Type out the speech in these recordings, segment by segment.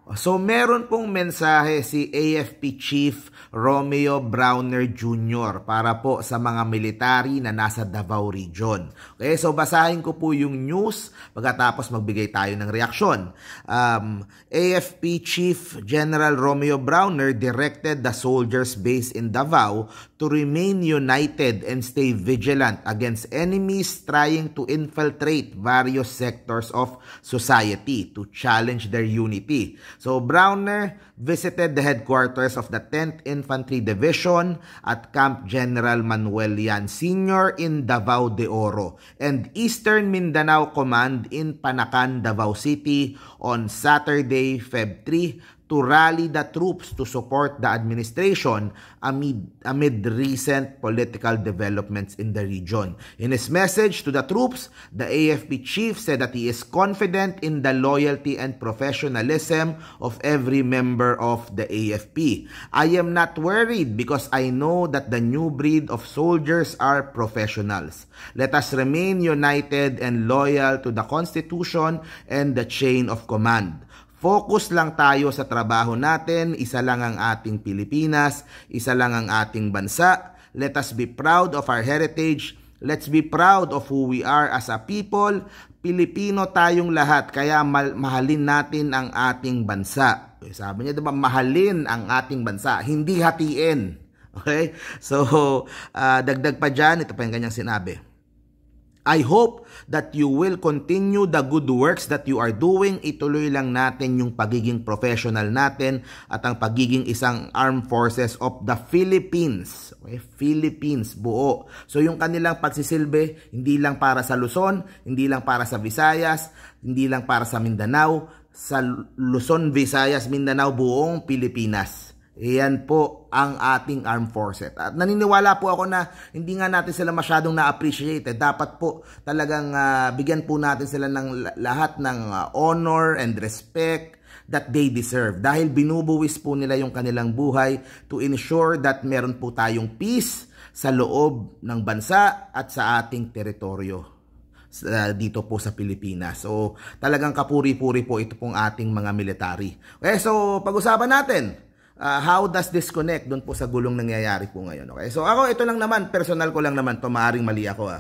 So meron pong mensahe si AFP Chief Romeo Browner Jr. para po sa mga military na nasa Davao Region. Okay, so basahin ko po yung news pagkatapos magbigay tayo ng reaksyon. AFP Chief General Romeo Browner directed the soldiers based in Davao to remain united and stay vigilant against enemies trying to infiltrate various sectors of society to challenge their unity. So Browner visited the headquarters of the 10th Infantry Division at Camp General Manuel Yan Sr. in Davao de Oro and Eastern Mindanao Command in Panacan, Davao City on Saturday, Feb 3 to rally the troops to support the administration amid recent political developments in the region. In his message to the troops, the AFP chief said that he is confident in the loyalty and professionalism of every member of the AFP. I am not worried because I know that the new breed of soldiers are professionals. Let us remain united and loyal to the Constitution and the chain of command. Focus lang tayo sa trabaho natin, isa lang ang ating Pilipinas, isa lang ang ating bansa. Let us be proud of our heritage. Let's be proud of who we are as a people. Pilipino tayong lahat, kaya mahalin natin ang ating bansa. Sabi niya, diba, mahalin ang ating bansa, hindi hatiin. Okay? So, dagdag pa dyan, ito pa yung kanyang sinabi. I hope that you will continue the good works that you are doing. Ituloy lang natin yung pagiging professional natin at ang pagiging isang armed forces of the Philippines. Okay? Philippines, buo. So yung kanilang pagsisilbi, hindi lang para sa Luzon, hindi lang para sa Visayas, hindi lang para sa Mindanao, sa Luzon, Visayas, Mindanao, buong Pilipinas. Iyan po ang ating armed forces. At naniniwala po ako na hindi nga natin sila masyadong na-appreciate. Dapat po talagang bigyan po natin sila ng lahat ng honor and respect that they deserve. Dahil binubuwis po nila yung kanilang buhay to ensure that meron po tayong peace sa loob ng bansa at sa ating teritoryo dito po sa Pilipinas. So talagang kapuri-puri po ito pong ating mga military. Okay, so pag-usapan natin. How does this connect doon po sa gulong nangyayari po ngayon? Okay? So ako, ito lang naman, personal ko lang naman to, maaring mali ako.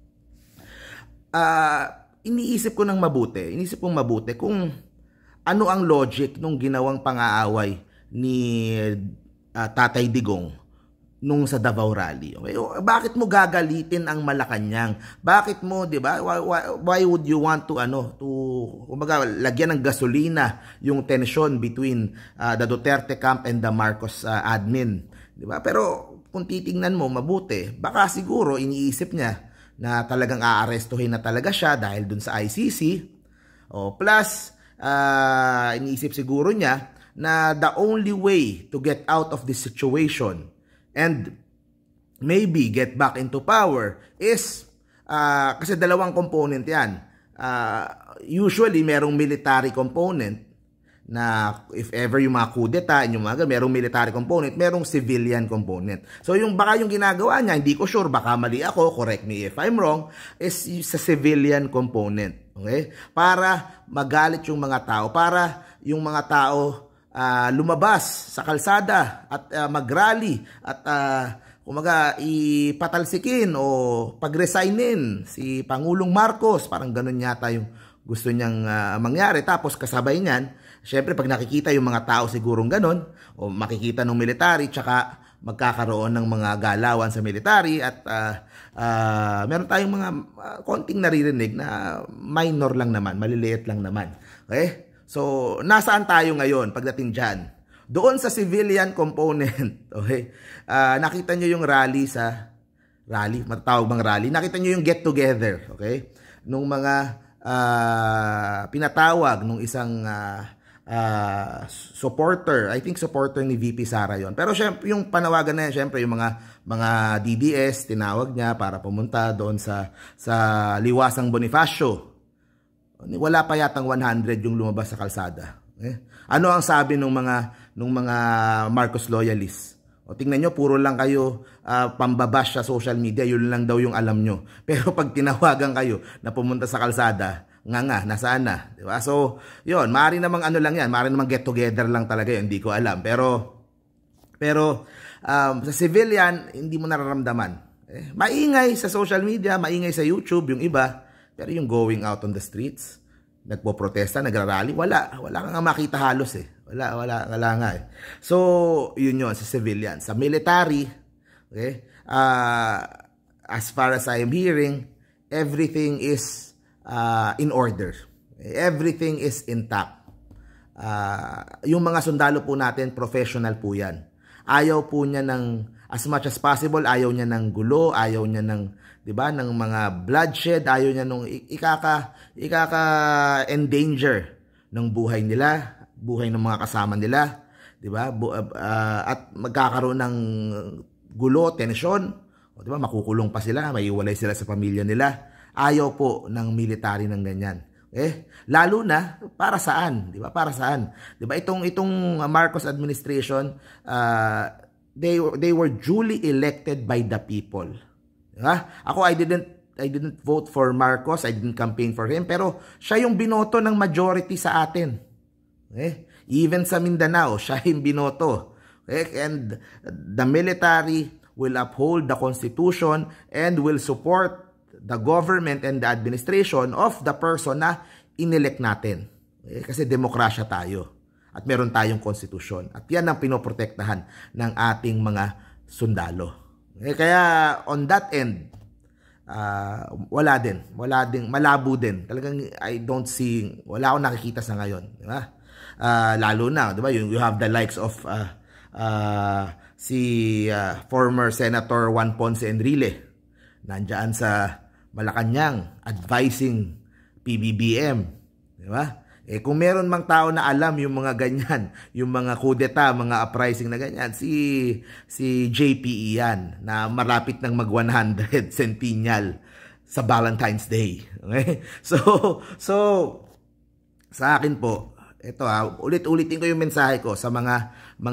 Iniisip ko ng mabuti, kung ano ang logic nung ginawang pang-aaway ni Tatay Digong nung sa Davao Rally. Okay? Bakit mo gagalitin ang Malacanang? Bakit mo, 'di ba? Why would you want to kumbaga lagyan ng gasolina yung tension between the Duterte camp and the Marcos admin, 'di ba? Pero kung titingnan mo mabuti, baka siguro iniisip niya na talagang aarestuhin na talaga siya dahil dun sa ICC. Plus iniisip siguro niya na the only way to get out of this situation and maybe get back into power is, kasi dalawang component yan. Usually, merong military component na if ever yung mga kudeta, merong military component, merong civilian component. So, baka yung ginagawa niya, hindi ko sure, baka mali ako, correct me if I'm wrong, is sa civilian component. Okay? Para magalit yung mga tao, para yung mga tao lumabas sa kalsada at mag-rally at ipatalsikin o pag-resignin si Pangulong Marcos. Parang ganun yata yung gusto niyang mangyari. Tapos kasabay niyan, syempre pag nakikita yung mga tao sigurong ganun o makikita ng military, tsaka magkakaroon ng mga galawan sa military at meron tayong mga konting naririnig na minor lang naman, maliliit lang naman. Okay? So, nasaan tayo ngayon pagdating dyan? Doon sa civilian component, okay? Nakita nyo yung rally matatawag bang rally? Nakita nyo yung get together, okay? Nung mga pinatawag nung isang supporter, I think supporter ni VP Sara yon. Pero syempre, yung panawagan na yan, syempre yung mga DDS, tinawag niya para pumunta doon sa Liwasang Bonifacio. Wala pa yatang 100 yung lumabas sa kalsada. Ano ang sabi ng mga Marcos loyalists? Tingnan nyo, puro lang kayo pambabash sa social media, yun lang daw yung alam nyo. Pero pag tinawagan kayo na pumunta sa kalsada, nga, nasaan na, di ba? So, yun, maaari namang ano lang yan, maaari namang get together lang talaga yun, hindi ko alam. Pero sa civilian, hindi mo nararamdaman. Maingay sa social media, maingay sa YouTube, yung iba, pero yung going out on the streets, nagpo-protesta, nagrarally, wala kang makita halos wala nga So, yun sa civilian. Sa military, okay, as far as I am hearing, everything is in order. Everything is intact. Yung mga sundalo po natin, professional po yan. Ayaw po niya ng, as much as possible, ayaw niya ng gulo, ayaw niya ng, di ba, ng mga bloodshed, ayaw niya nung ikaka-endanger ng buhay nila, buhay ng mga kasama nila, di ba? At magkakaroon ng gulo, tensyon, o di ba, makukulong pa sila, maiiwalay sila sa pamilya nila. Ayaw po ng military ng ganyan. Lalo na para saan, 'di ba? Para saan? 'Di ba itong Marcos administration, they were duly elected by the people. Diba? Ako I didn't vote for Marcos, I didn't campaign for him, pero siya yung binoto ng majority sa atin. Even sa Mindanao, siya yung binoto. And the military will uphold the constitution and will support the government and the administration of the person na inelect natin. Kasi demokrasya tayo at meron tayong konstitusyon at yan ang pinoprotektahan ng ating mga sundalo. Kaya on that end, wala din, malabo din. Talagang I don't see, wala akong nakikita sa ngayon. Diba? Lalo na, diba? You have the likes of former Senator Juan Ponce Enrile. Nandiyan sa Malacanang, advising PBBM. Di ba? Kung meron mang tao na alam yung mga ganyan, yung mga kudeta, mga uprising na ganyan, si JPE yan, na malapit ng mag-100 centennial sa Valentine's Day. Okay? So sa akin po, ito ulit-ulitin ko yung mensahe ko sa mga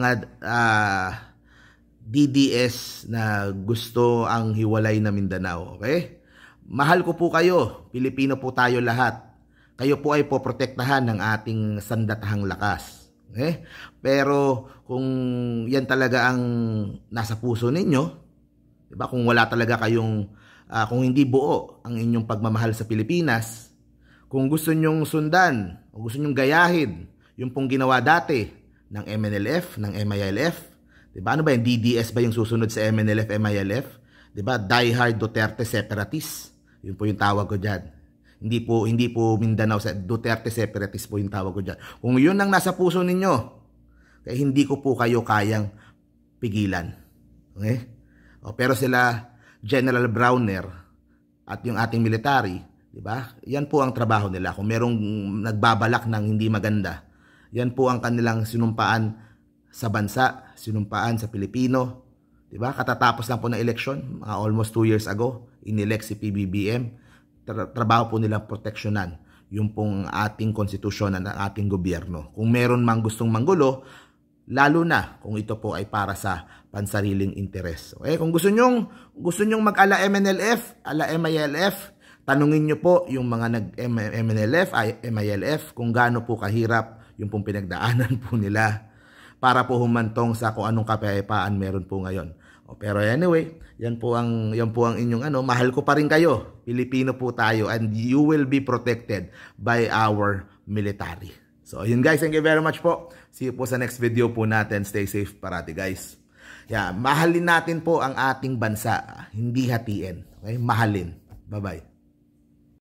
DDS na gusto ang hiwalay na Mindanao. Okay? Mahal ko po kayo. Pilipino po tayo lahat. Kayo po ay poprotektahan ng ating sandatahang lakas. Okay? Pero kung yan talaga ang nasa puso ninyo, diba? Kung wala talaga kayong, kung hindi buo ang inyong pagmamahal sa Pilipinas, kung gusto nyong sundan, o gusto nyong gayahin, yung pong ginawa dati ng MNLF, ng MILF, diba? Ano ba yung DDS ba yung susunod sa MNLF, MILF? Diba? Diehard Duterte separatist. Yun po yung tawag ko dyan. Hindi po Mindanao, Duterte separatist po yung tawag ko dyan. Kung yun ang nasa puso ninyo, kaya hindi ko po kayo kayang pigilan. Okay? Pero sila, General Browner at yung ating military, diba? Yan po ang trabaho nila. Kung merong nagbabalak ng hindi maganda, yan po ang kanilang sinumpaan sa bansa, sinumpaan sa Pilipino. Diba? Katatapos lang po ng eleksyon, mga almost 2 years ago, inelect si PBBM. Trabaho po nilang proteksyonan yung pong ating konstitusyon at ating gobyerno. Kung meron mang gustong manggulo, lalo na kung ito po ay para sa pansariling interes. Okay? Kung gusto nyong mag-ala MNLF, ala MILF, tanungin nyo po yung mga nag-MNLF, MILF, kung gaano po kahirap yung pong pinagdaanan po nila para po humantong sa kung anong kapayapaan meron po ngayon. Pero anyway, yan po ang inyong mahal ko pa rin kayo. Pilipino po tayo and you will be protected by our military. So yun guys, thank you very much po. See you po sa next video po natin. Stay safe parati guys. Mahalin natin po ang ating bansa. Hindi hatiin. Okay? Mahalin. Bye-bye.